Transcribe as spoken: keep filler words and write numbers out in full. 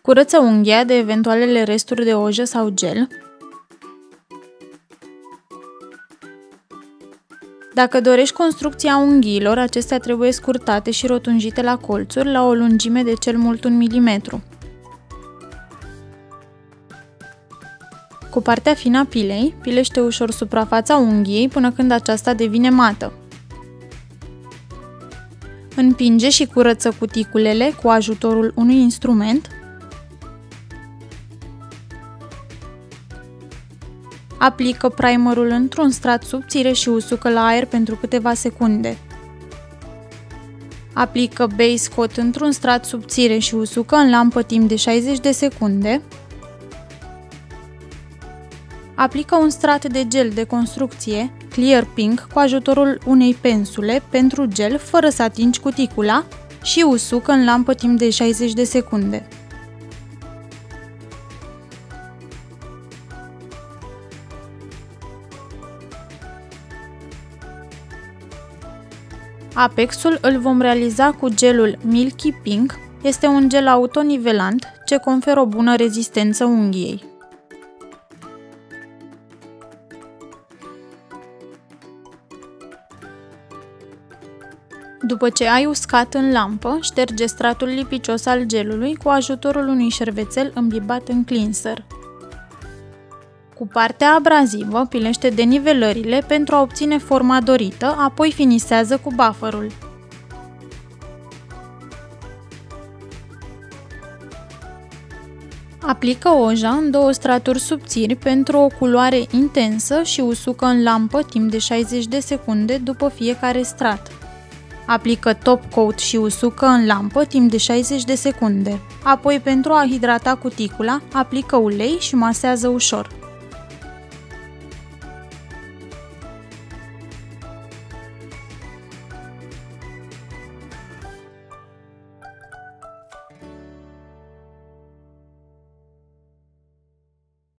Curăță unghia de eventualele resturi de ojă sau gel. Dacă dorești construcția unghiilor, acestea trebuie scurtate și rotunjite la colțuri la o lungime de cel mult un milimetru. Cu partea fină a pilei, pilește ușor suprafața unghiei până când aceasta devine mată. Împinge și curăță cuticulele cu ajutorul unui instrument. Aplică primerul într-un strat subțire și usucă la aer pentru câteva secunde. Aplică base coat într-un strat subțire și usucă în lampă timp de șaizeci de secunde. Aplică un strat de gel de construcție, Clear Pink, cu ajutorul unei pensule pentru gel fără să atingi cuticula și usucă în lampă timp de șaizeci de secunde. Apexul îl vom realiza cu gelul Milky Pink. Este un gel autonivelant ce conferă o bună rezistență unghiei. După ce ai uscat în lampă, șterge stratul lipicios al gelului cu ajutorul unui șervețel îmbibat în cleanser. Cu partea abrazivă, pilește denivelările pentru a obține forma dorită, apoi finisează cu bufferul. Aplică oja în două straturi subțiri pentru o culoare intensă și usucă în lampă timp de șaizeci de secunde după fiecare strat. Aplică top coat și usucă în lampă timp de șaizeci de secunde. Apoi, pentru a hidrata cuticula, aplică ulei și masează ușor.